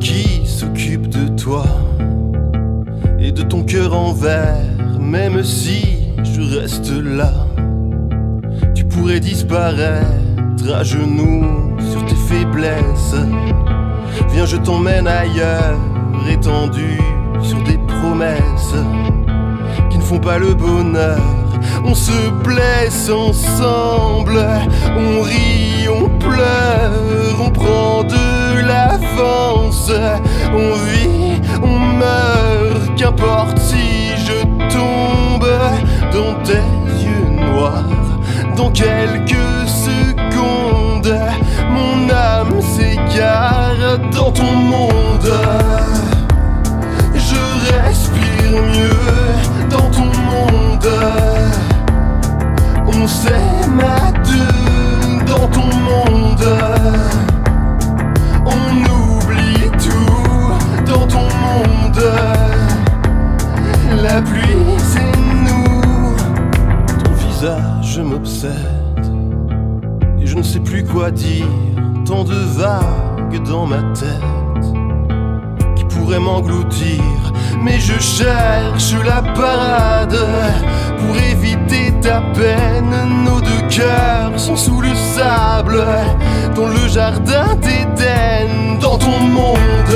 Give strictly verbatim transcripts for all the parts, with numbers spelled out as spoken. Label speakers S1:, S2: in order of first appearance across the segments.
S1: qui s'occupe de toi et de ton cœur en verre. Même si je reste là, tu pourrais disparaître à genoux sur tes faiblesses. Viens, je t'emmène ailleurs, étendu sur des promesses qui ne font pas le bonheur. On se blesse ensemble, on rit, on pleure, on prend de l'avance, on vit, on meurt. Qu'importe si je tombe dans tes yeux noirs, dans quelques secondes, mon âme s'égare dans ton monde. Je respire mieux dans ton monde. On s'aime à deux dans ton monde. On oublie tout dans ton monde. La pluie c'est nous. Ton visage m'obsède et je ne sais plus quoi dire. Tant de vagues dans ma tête qui pourraient m'engloutir. Mais je cherche la parade pour éviter ta peine. Nos deux cœurs sont sous le sable, dans le jardin d'Éden, dans ton monde.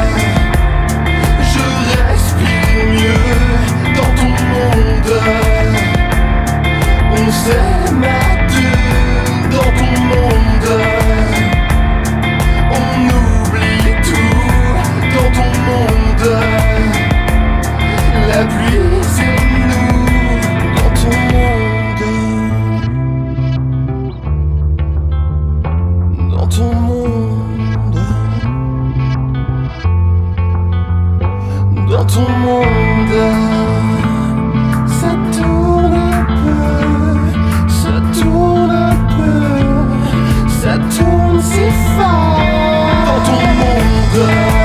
S1: Je respire mieux dans ton monde. On s'aime à deux dans ton monde. On oublie tout dans ton monde. La pluie c'est nous dans ton monde. Dans ton monde. Dans ton monde. Ça tourne un peu, ça tourne un peu, ça tourne si fort. Dans ton monde.